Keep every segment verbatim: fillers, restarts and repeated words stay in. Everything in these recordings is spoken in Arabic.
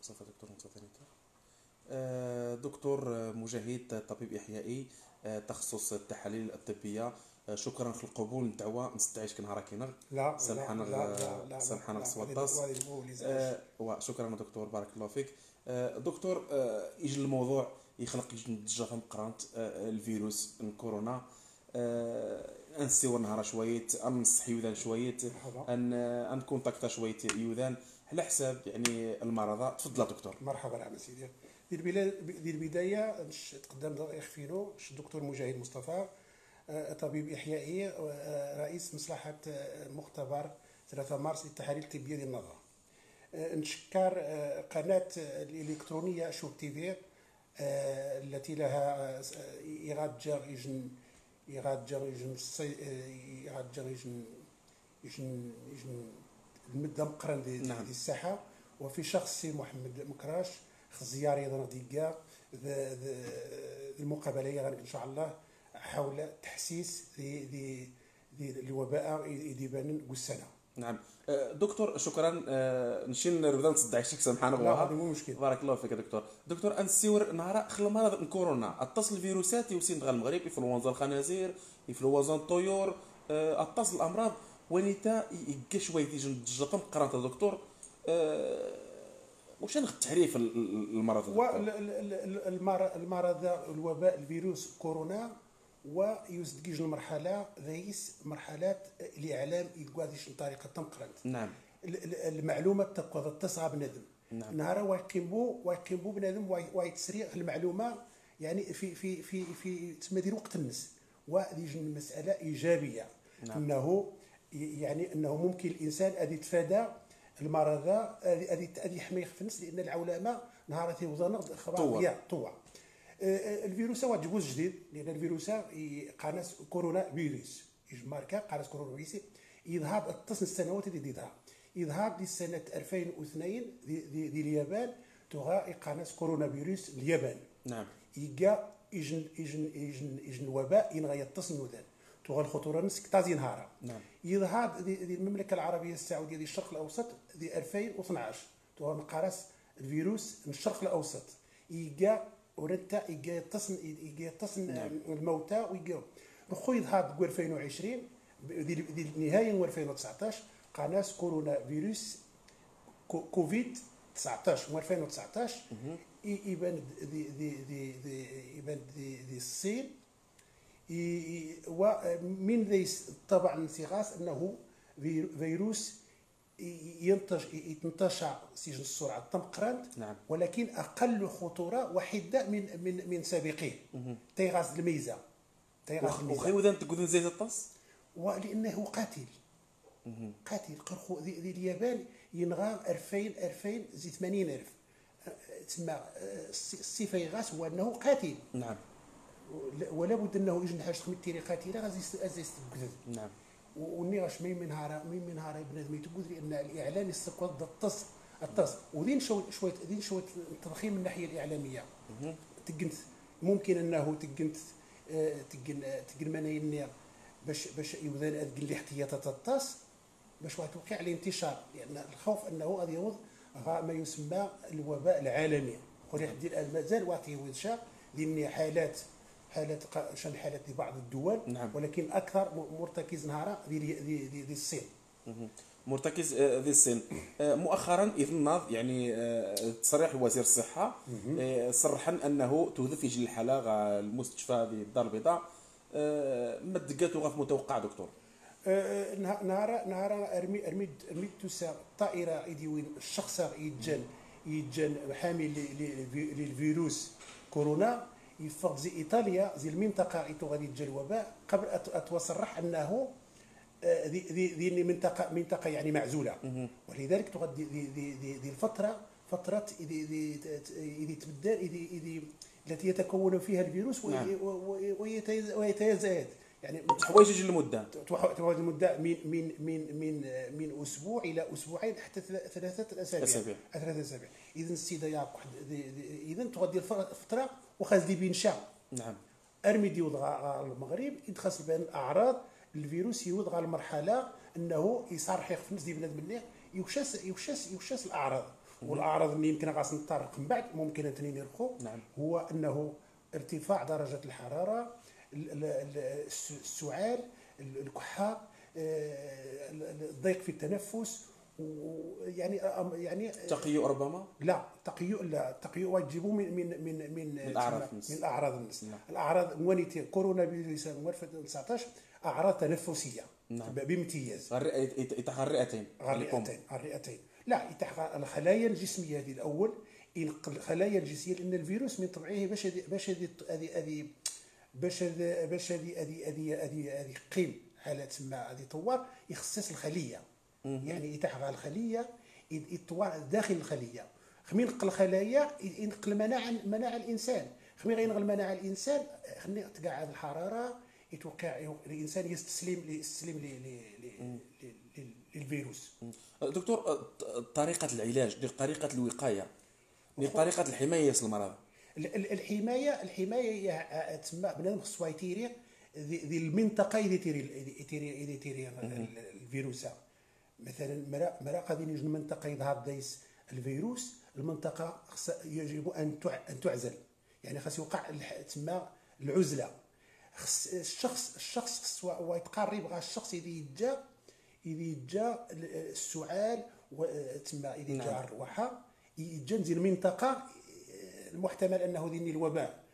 صافي دكتور متفانيتا. آه، دكتور مجاهد طبيب إحيائي، آه، تخصص التحاليل الطبية. آه، شكرا في القبول نتاعوا نستعيش كنهار كينغ لا لا سامحنا لا لا لا لا سامحنا لا سوطاس. وهذه هو اللي زعج. آه، وشكرا دكتور بارك الله فيك. آه، دكتور، آه، يجي الموضوع يخلق يجي نتجا مقرانت آه، الفيروس الكورونا. آه، انسيو نهار شويت انصح يوذان شويت مرحبا. ان ان كونتاكتا شويت يوذان على حساب يعني المرضى. تفضل يا دكتور. مرحبا نعم سيدي. دير البلا- دير البدايه نش- تقدم يخفينو الدكتور مجاهد مصطفى، آه، طبيب احيائي، آه، رئيس مصلحه آه، مختبر ثلاثة مارس للتحاليل الطبيه ديال النظر. آه، نشكر آه، قناه الالكترونيه شوف تي في، آه، التي لها آه، إيغاد جار يجن إيغاد جار يجن صي- آه، إيغاد جار يجن يجن يجن المده مقرن دي, دي, نعم. دي الساحه. وفي شخص سي محمد مكراش خزياري ايضا ديكا المقابله غادي ان شاء الله حول تحسيس دي دي دي الوباء يديبان السنه. نعم. آه، دكتور شكرا. آه، نشين نبدا نصدع شك سامحنا لا غواها. هذا مو مشكل. بارك الله فيك يا دكتور. دكتور انسيور نهار خلا مرض كورونا اتصل الفيروسات يوسين دغال المغرب انفلونزا الخنازير انفلونزا الطيور. آه، اتصل الامراض ونيتا يقا شويه تيجي نتجطم قرانت يا دكتور. آه، واش نخ التعريف ال- ال- المرض يا دكتور؟ والمرض الوباء الفيروس كورونا ويزدجج المرحله ذيس مرحلات الاعلام يقادش بطريقه تمقرنت. نعم. المعلومه تبقى تصغى بنادم. نعم. نهار ويقيمو ويقيمو بنادم ويتسري المعلومه، يعني في في في في تسمى ديال وقت النس. وهذه المساله ايجابيه. نعم. انه يعني انه ممكن الانسان ان يتفادى المرض، هذه يحمي في النفس، لان العلماء نهار تيوزن خبر يا طوع. الفيروس هو جوز جديد، لان الفيروس قناص كورونا فيروس ماركا قناص كورونا فيروس يظهر التصن السنوات اللي يظهر يظهر لسنه ألفين واثنين دي, دي, دي اليابان تغا قناص كورونا فيروس اليابان. نعم. يجا يجن يجن يجن يجن الوباء ينغى يتصن وذان تغا الخطوره نسك تازي نهارا. نعم. يظهر دي, دي المملكه العربيه السعوديه دي الشرق الاوسط دي ألفين واثناش تغا نقارس الفيروس من الشرق الاوسط يجا ورنتا يجا يتصن يجا يتصن نعم. الموتى ويجا نخو يظهر ألفين وعشرين دي, دي نهايه ألفين وتسعطاش قناص كورونا فيروس كوفيد تسعطاش و ألفين وتسعطاش يبان دي دي دي دي يبان دي دي الصين. ومن ذي طبعا انتغاص انه فيروس ينتج ينتشر سجن السرعه تمقرنت. نعم. ولكن اقل خطوره وحده من من من سابقين. تيغاز الميزه تيغاز الميزه وخي وذا تقول زي الطاس. ولانه قاتل. قاتل قرخو ذي اليابان ينغى ألفين ألفين زي ثمانين ألف. تسمى الصفه يغاس هو انه قاتل. نعم. ولا بد انه يجي حاجه تمثيلي قاتله غادي يستبدل. نعم. ونيغاش مين من نهار مين من نهار بنادم تقول لان الاعلام يستقوى التص التص ودين شويه شويه دين شويه التضخيم من الناحيه الاعلاميه. تقنت ممكن انه تقنت تقن تقن مناينير باش باش يوذان هذيك الاحتياطات الطاس باش واحد توقع عليه انتشار، لان الخوف انه غادي يوض ما يسمى الوباء العالمي. ولحد الان مازال واقع يوشا لان حالات حالات شان حالات في بعض الدول. نعم. ولكن اكثر مرتكز نهارا دي دي دي, دي الصين. مرتكز آه، ذي الصين. آه، مؤخرا اذ الناض يعني آه، تصريح وزير الصحه آه، صرح انه تهدف يجي الحاله غا المستشفى في الدار البيضاء. آه، ما دقاتو غا في متوقع دكتور؟ آه، نهار نهار ارمي ارمي ارمي تسا طائره يدي وين الشخص يتجن يتجن حامل للفيروس كورونا يفرض زي ايطاليا زي المنطقه ايتو غادي تجي الوباء قبل اتوصرح انه ذي ذي ذي منطقه منطقه يعني معزوله. ولذلك تغدي ذي ذي ذي, ذي الفتره فتره ذي ذي ذي تبدا ذي ذي التي يتكون فيها الفيروس. نعم. ويتزايد يعني حوايج يجي المده تواجد المده من من من من من اسبوع الى اسبوعين حتى ثلاثه اسابيع. اسابيع. ثلاثه اسابيع. اذا السيده يا واحد اذا تغدي الفتره وخاز دي بينشا. نعم. ارمي دي وضع المغرب يدخل بين الاعراض الفيروس يوضع المرحله انه يصارح في الناس دي بنادم منه يوشاس يوشاس يوشاس الاعراض. والاعراض اللي يمكن غاس نتطرق من بعد ممكن اثنين يرخوا. نعم. هو انه ارتفاع درجه الحراره، السعال، الكحه، الضيق في التنفس، ويعني يعني تقيؤ ربما. لا تقيؤ، لا تقيؤ تجيبوا من من من من الاعراض من الاعراض النفس. نعم. الاعراض موانيتي كورونا فيروس ألفين وتسعطاش اعراض تنفسيه. نعم. بامتياز. يتحقق الرئتين. الرئتين الرئتين لا يتحقق الخلايا الجسميه هذه الاول، ينقل الخلايا الجسميه، لان الفيروس من طبعه باش باش هذه هذه باش باش هذه هذه هذه هذه هذه قيم على تما هذه طوار يخصص الخليه. يعني يتحقق الخليه يطوار داخل الخليه. خمي ينقل الخلايا ينقل مناعه مناعه الانسان. خمي غينقل مناعه الانسان خلي تقعد الحراره يتوقع الانسان يستسلم يستسلم للفيروس. دكتور، طريقه العلاج ديال طريقه الوقايه ديال طريقه الحمايه من المرض. الحمايه الحمايه هي تما بنادم خصو يتيري ذي المنطقه اللي تيري يتيري يتيري الفيروس. مثلا مرا مرا غادي يجي المنطقه يظهر دايس الفيروس، المنطقه يجب ان ان تعزل. يعني خاص يوقع تما العزله. خص الشخص الشخص خصو يتقرب غا الشخص اللي يجا اللي جا السعال تما اللي جا الروحه يجا نزيد المنطقه المحتمل انه ديني الوباء.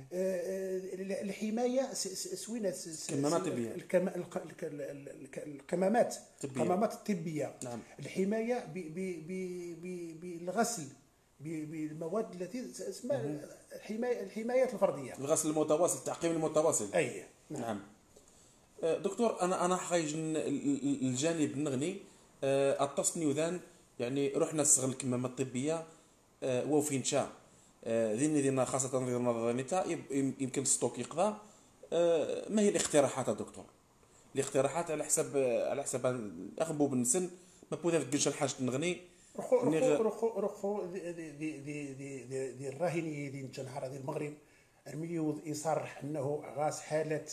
الحمايه سوينا كمامات طبيه، الكمامات الكمامات الطبيه. نعم. الحمايه بالغسل بالمواد التي اسمها الحمايه الحمايات الفرديه، الغسل المتواصل، التعقيم المتواصل. اي نعم, نعم. دكتور، انا انا حايج الجانب النغني التصني وذان، يعني رحنا نستغل الكمامات الطبيه وفين شاء ذيني دينا خاصه في المنظمه يمكن ستوك يقضى. ما هي الاقتراحات يا دكتور؟ الاقتراحات على حسب على حسب اخبو بالنسن ما بودا في الجيش الحاج نغني رخو رخو رخو رخو دي دي دي دي دي الراهني دي نهار هذه المغرب المليو يصرح انه غاس حاله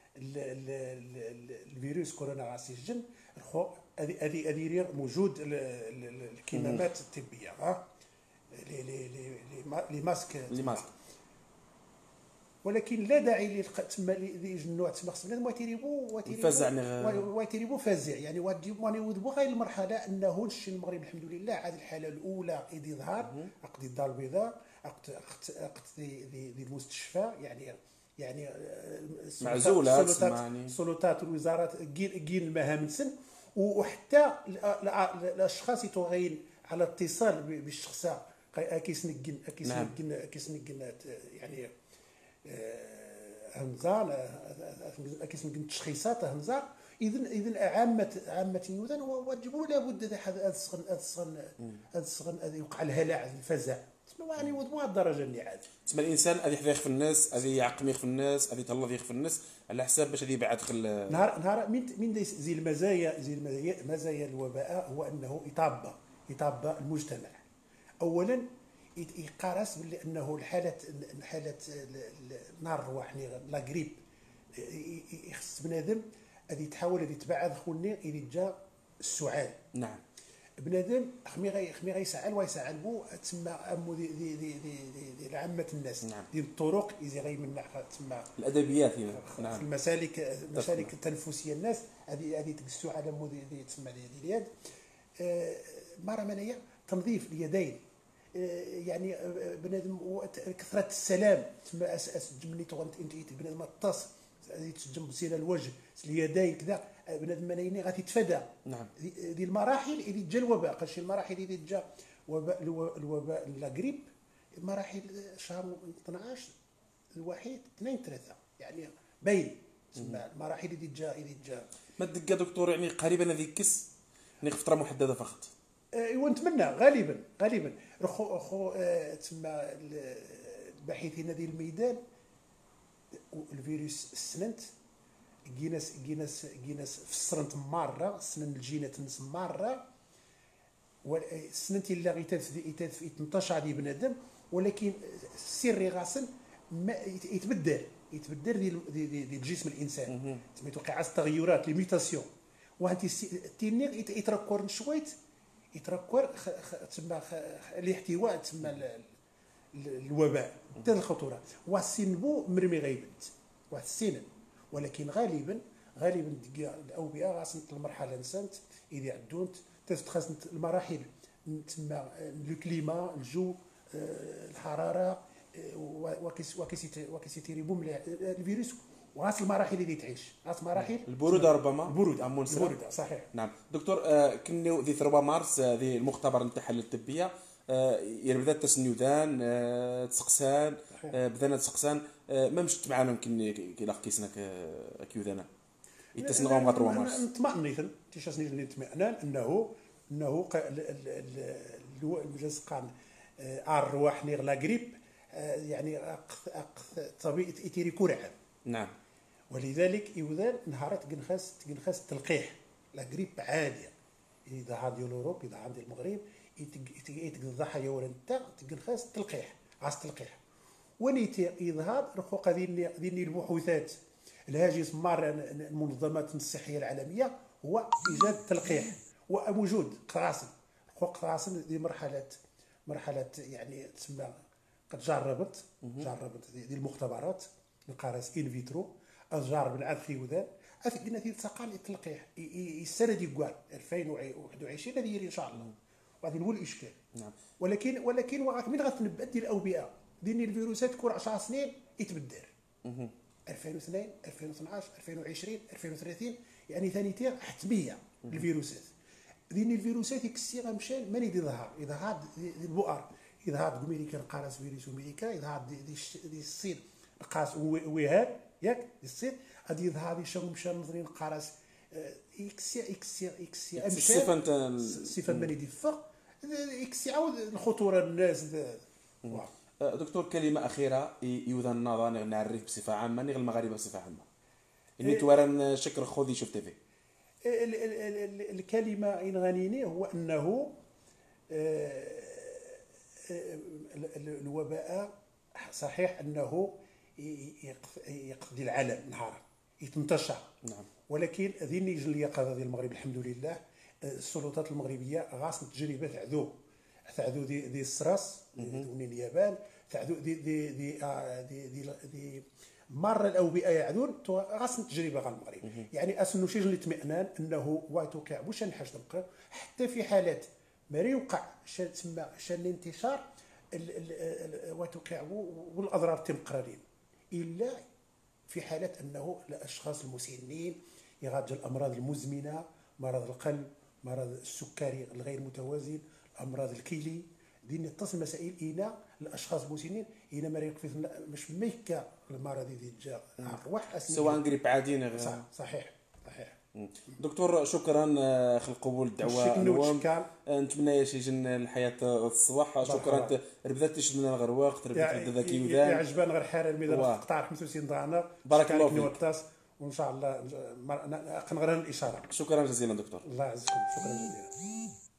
الفيروس كورونا غاس يسجن. رخو هذه هذه هذه موجود الكمامات الطبيه ها لي لي لي لي ماسك لي ماسك، ولكن لا داعي تما النوع تما خصنا ما تيريبو وتيريبو فازع. يعني واجب واني وذبو غير المرحله انه نشي المغرب الحمد لله عاد الحاله الاولى يدي ظهر عقد الدار البيضاء عقد عقد دي دي المستشفى. يعني يعني معزولات سلطات الوزارات كين المهام سن، وحتى الاشخاص يتوغين على اتصال بالشخصه كيسنقن كيسنقن كيسنقن يعني همزه كيسنقن تشخيصات همزه. اذا اذا عامه عامه النيوذان واجبوا لابد هذا الصغن هذا الصغن هذا الصغن هذا يوقع الهلع الفزع. تسمى يعني وضوا الدرجه اللي عاد تسمى الانسان هذه يحذى يخف الناس، هذه يعقم يخف الناس، هذه يطلع يخف الناس على حساب باش هذه يبعد خل نهار نهار من من زي المزايا زي المزايا مزايا الوباء هو انه يطابق يطابق المجتمع. اولا يقارس بانه الحاله حاله نار الرواح لا غريب يخص بنادم غادي تحاول غادي تبعد خوني الى جا السعال. نعم. بنادم خمي غي خمي غيسعل ويسعل بو تما امو دي دي دي دي, دي, دي عامه الناس. نعم. ديال الطرق يزي غيمنع تما الادبيات هنا. نعم. المسالك المسالك التنفسيه الناس هذه هذه تجسوا على مو دي, دي تسمى دي اليد. آه مره منيه تنظيف اليدين. يعني بنادم كثره السلام تما اس جملي تغنت انت بنادم الطاس تسجم مزيان الوجه اليدين كذا بنادم منيني غادي يتفادى. نعم. دي المراحل اللي جا الوباء قالش المراحل اللي جا وباء الوباء لا غريب مراحل شهر اثناش الواحد اثنين ثلاثه يعني باين تسمى المراحل اللي جا اللي جا ما دقه دكتور يعني قريبا هذيك كس يعني فتره محدده فقط. ايوا نتمنى غالبا غالبا رخو رخو اه تسمى الباحثين ديال الميدان الفيروس السننت جيناس جيناس جيناس في السرنت ماره سنن الجينات نس ماره والسننت اللي غيتاف يتاف في ثمنطاش ديال بنادم، ولكن السر غاسن ما يتبدل يتبدل ديال ديال جسم الانسان تما يتوقع تغيرات لي ميوتاسيون وانت تينيغ يتركور شويت يتركور خ- خ- تسمى خ- الاحتواء تسمى ال- ال- الوباء حتى الخطوره والسنبو مرمي غيبنت واحد السنن. ولكن غالبا غالبا ديك الاوبئه غاسنت المرحله نسانت اذا عدونت تتخاصنت المراحل تسمى لو كليما الجو آه، الحراره آه، وكيس وكيس وكيسيتيري بوم الفيروس وغاس المراحل اللي تعيش غاس مراحل البروده ربما البروده عمون سلام. البروده صحيح. نعم دكتور، آه، كنيو ذي ثروة مارس آه، ذي المختبر نتاع الطبيه آه، يربدا تسنيودان آه، تسقسان آه، بدانا تسقسان آه، ما مشت معنا يمكن كي لاقيسنا كيودانا يتسنغوا مع ثروة مارس. نطمئن تيشاسني اللي نطمئنان انه انه ق- ال- ال- ال- اللواء المجلس قان الرواح نيغ لا غريب آه، يعني أق- أق- طبيعه ايتيري كورع. نعم. ولذلك يوذان نهارات تنخاس تنخاس تلقيح لا غريب عاديه اذا عاد ديال اوروب اذا عاد ديال المغرب يتق الضحايا ولا انت تنخاس تلقيح عاس تلقيح. ونيتي اظهار رخوق هذه هذه البحوثات الهاجس مار المنظمات الصحيه العالميه هو ايجاد تلقيح ووجود قراصن رخوق قراصن دي مرحله مرحله يعني تسمى قد جربت جربت دي المختبرات القراص ان فيترو اجرب العاد خيوذان اثقنا في تقال التلقيح السنه دي كوال ألفين وواحد وعشرين هذه ان شاء الله وهذا هو الاشكال. نعم. ولكن ولكن وراك من غتنبأ ديال الاوبئه ديال الفيروسات كل عشر سنين يتبدل ألفين واثنين ألفين واثناش ألفين وعشرين ألفين وثلاثين يعني ثاني تير حتميه الفيروسات ديال الفيروسات يكسي غمشان ماني دي ظهر اذا هاد دي البؤر اذا هاد امريكان قارس فيروس امريكا اذا هاد دي, دي, دي الصين قاس وهاد ياك دي الصين غادي يظهر دي شنو مشى نظرين قارس يكسي يكسي يكسي صفه صفه ماني دي فوق يكسي عاود الخطوره الناس دكتور، كلمه اخيره يوذا النظر نعرف بصفه عامه نغ المغاربه بصفه عامه اني توارن شكر خوذي شفت فيه الكلمه ان غنيني هو انه الوباء صحيح انه يقضي العالم نهار يتنتشر. نعم. ولكن ذي نيجي اليقظه ديال المغرب الحمد لله السلطات المغربيه غاصن تجربه تعذو تعذو دي دي السراس من اليابان تعذو دي دي دي آه دي, دي, دي مره الاوبئه يعذون غاصن تجربه غير المغرب يعني اسنو شي جل الاطمئنان انه وتوقع واش نحاج نبقى حتى في حالات ما يوقع شان تسمى شان الانتشار وتوقع والاضرار تمقررين الا في حالة أنه الأشخاص المسنين يغادر الأمراض المزمنة مرض القلب مرض السكري الغير متوازن الأمراض الكلي دي نتصل مسائل إينا الأشخاص المسنين إينا ما يقف مش ميكا المرض دي جا أرواح سواء قريب عادين صح صحيح صحيح. دكتور شكرا خل قبول الدعوه اليوم نتمنى شي جن الحياه الصباح شكرا ربدات تشدنا غير وقت ربدات ذاك يودان يعجبنا غير حال الميدان قطع خمسة وستين درانا بارك الله فيك وان شاء الله كنغرى الاشاره. شكرا جزيلا دكتور. الله يعزكم شكرا جزيلا.